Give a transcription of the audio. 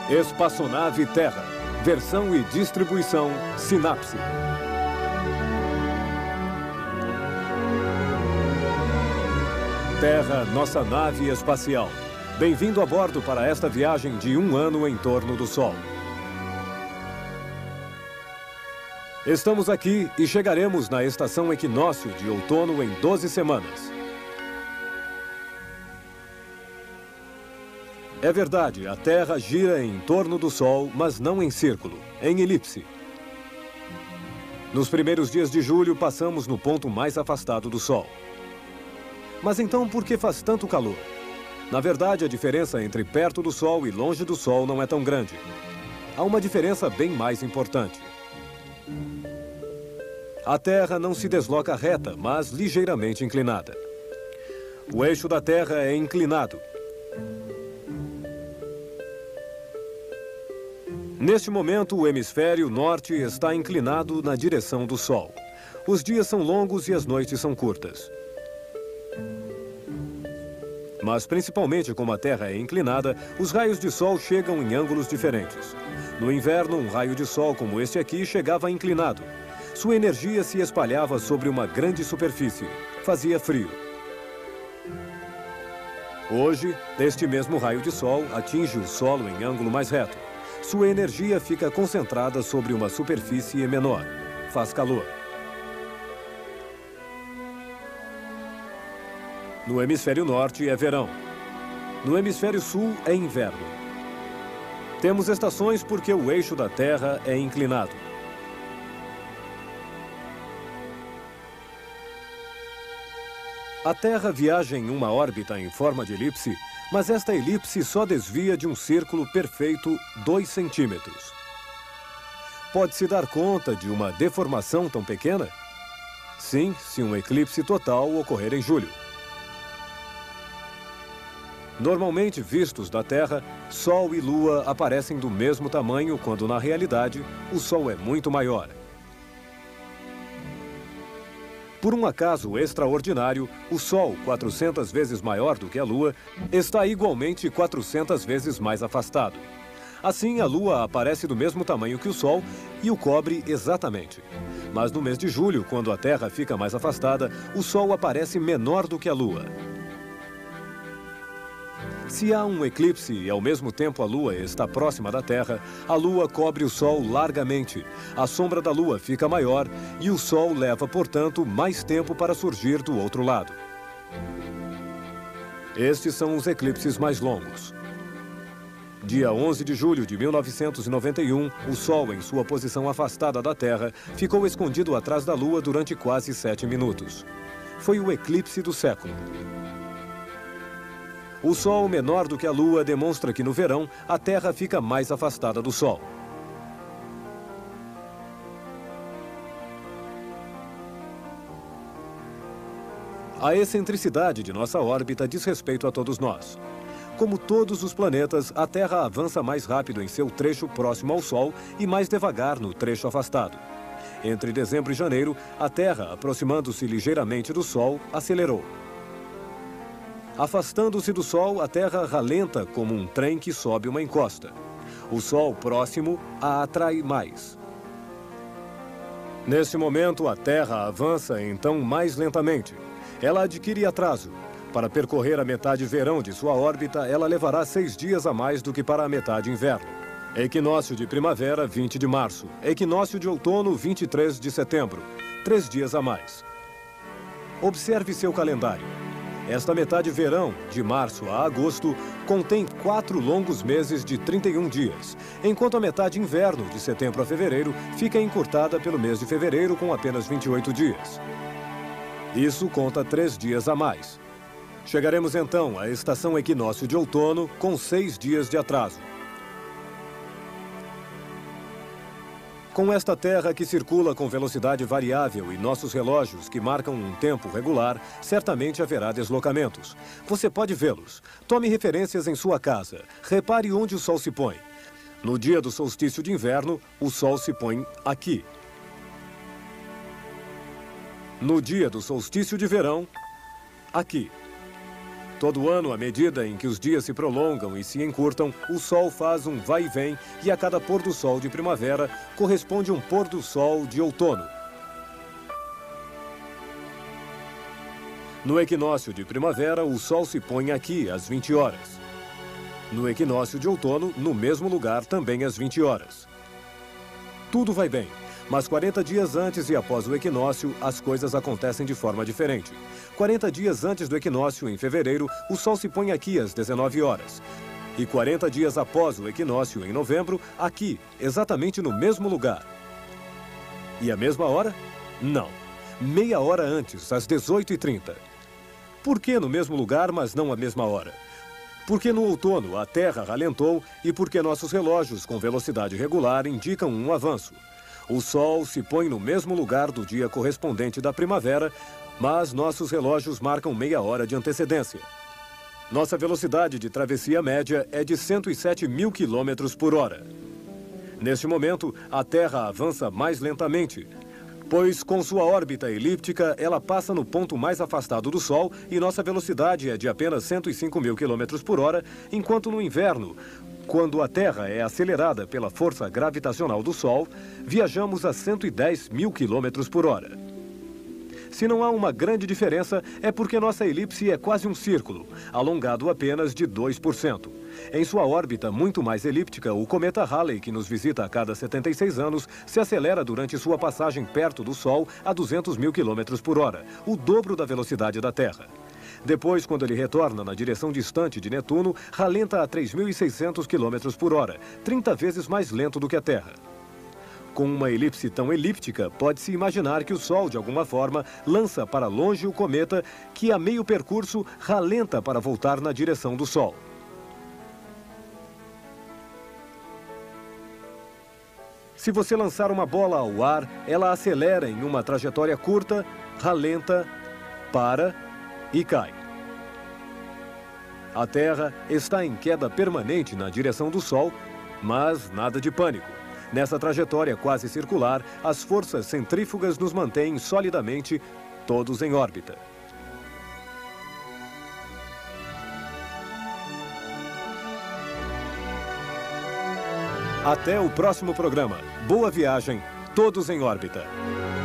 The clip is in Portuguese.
Espaçonave Terra. Versão e distribuição Sinapse. Terra, nossa nave espacial. Bem-vindo a bordo para esta viagem de 1 ano em torno do Sol. Estamos aqui e chegaremos na estação equinócio de outono em 12 semanas. É verdade, a Terra gira em torno do Sol, mas não em círculo, em elipse. Nos primeiros dias de julho, passamos no ponto mais afastado do Sol. Mas então, por que faz tanto calor? Na verdade, a diferença entre perto do Sol e longe do Sol não é tão grande. Há uma diferença bem mais importante. A Terra não se desloca reta, mas ligeiramente inclinada. O eixo da Terra é inclinado. Neste momento, o hemisfério norte está inclinado na direção do Sol. Os dias são longos e as noites são curtas. Mas, principalmente como a Terra é inclinada, os raios de Sol chegam em ângulos diferentes. No inverno, um raio de Sol como este aqui chegava inclinado. Sua energia se espalhava sobre uma grande superfície. Fazia frio. Hoje, este mesmo raio de Sol atinge o solo em ângulo mais reto. Sua energia fica concentrada sobre uma superfície menor. Faz calor. No hemisfério norte é verão. No hemisfério sul é inverno. Temos estações porque o eixo da Terra é inclinado. A Terra viaja em uma órbita em forma de elipse, mas esta elipse só desvia de um círculo perfeito 2 centímetros. Pode-se dar conta de uma deformação tão pequena? Sim, se um eclipse total ocorrer em julho. Normalmente vistos da Terra, Sol e Lua aparecem do mesmo tamanho, quando na realidade o Sol é muito maior. Por um acaso extraordinário, o Sol, 400 vezes maior do que a Lua, está igualmente 400 vezes mais afastado. Assim, a Lua aparece do mesmo tamanho que o Sol e o cobre exatamente. Mas no mês de julho, quando a Terra fica mais afastada, o Sol aparece menor do que a Lua. Se há um eclipse e ao mesmo tempo a Lua está próxima da Terra, a Lua cobre o Sol largamente. A sombra da Lua fica maior e o Sol leva, portanto, mais tempo para surgir do outro lado. Estes são os eclipses mais longos. Dia 11 de julho de 1991, o Sol, em sua posição afastada da Terra, ficou escondido atrás da Lua durante quase 7 minutos. Foi o eclipse do século. O Sol menor do que a Lua demonstra que no verão a Terra fica mais afastada do Sol. A excentricidade de nossa órbita diz respeito a todos nós. Como todos os planetas, a Terra avança mais rápido em seu trecho próximo ao Sol e mais devagar no trecho afastado. Entre dezembro e janeiro, a Terra, aproximando-se ligeiramente do Sol, acelerou. Afastando-se do Sol, a Terra ralenta como um trem que sobe uma encosta. O Sol próximo a atrai mais. Neste momento, a Terra avança então mais lentamente. Ela adquire atraso. Para percorrer a metade verão de sua órbita, ela levará 6 dias a mais do que para a metade inverno. Equinócio de primavera, 20 de março. Equinócio de outono, 23 de setembro. 3 dias a mais. Observe seu calendário. Esta metade verão, de março a agosto, contém 4 longos meses de 31 dias, enquanto a metade inverno, de setembro a fevereiro, fica encurtada pelo mês de fevereiro com apenas 28 dias. Isso conta 3 dias a mais. Chegaremos então à estação equinócio de outono com 6 dias de atraso. Com esta Terra que circula com velocidade variável e nossos relógios que marcam um tempo regular, certamente haverá deslocamentos. Você pode vê-los. Tome referências em sua casa. Repare onde o Sol se põe. No dia do solstício de inverno, o Sol se põe aqui. No dia do solstício de verão, aqui. Todo ano, à medida em que os dias se prolongam e se encurtam, o Sol faz um vai e vem e a cada pôr do sol de primavera corresponde um pôr do sol de outono. No equinócio de primavera, o Sol se põe aqui às 20 horas. No equinócio de outono, no mesmo lugar, também às 20 horas. Tudo vai bem, mas 40 dias antes e após o equinócio, as coisas acontecem de forma diferente. 40 dias antes do equinócio, em fevereiro, o Sol se põe aqui às 19 horas. E 40 dias após o equinócio, em novembro, aqui, exatamente no mesmo lugar. E a mesma hora? Não. Meia hora antes, às 18h30. Por que no mesmo lugar, mas não à mesma hora? Porque no outono a Terra ralentou e porque nossos relógios com velocidade regular indicam um avanço. O Sol se põe no mesmo lugar do dia correspondente da primavera, mas nossos relógios marcam meia hora de antecedência. Nossa velocidade de travessia média é de 107.000 km por hora. Neste momento, a Terra avança mais lentamente, pois com sua órbita elíptica, ela passa no ponto mais afastado do Sol e nossa velocidade é de apenas 105.000 km por hora, enquanto no inverno, quando a Terra é acelerada pela força gravitacional do Sol, viajamos a 110.000 km por hora. Se não há uma grande diferença, é porque nossa elipse é quase um círculo, alongado apenas de 2%. Em sua órbita muito mais elíptica, o cometa Halley, que nos visita a cada 76 anos, se acelera durante sua passagem perto do Sol a 200.000 km por hora, o dobro da velocidade da Terra. Depois, quando ele retorna na direção distante de Netuno, ralenta a 3.600 km por hora, 30 vezes mais lento do que a Terra. Com uma elipse tão elíptica, pode-se imaginar que o Sol, de alguma forma, lança para longe o cometa, que a meio percurso ralenta para voltar na direção do Sol. Se você lançar uma bola ao ar, ela acelera em uma trajetória curta, ralenta, para e cai. A Terra está em queda permanente na direção do Sol, mas nada de pânico. Nessa trajetória quase circular, as forças centrífugas nos mantêm solidamente, todos em órbita. Até o próximo programa. Boa viagem, todos em órbita.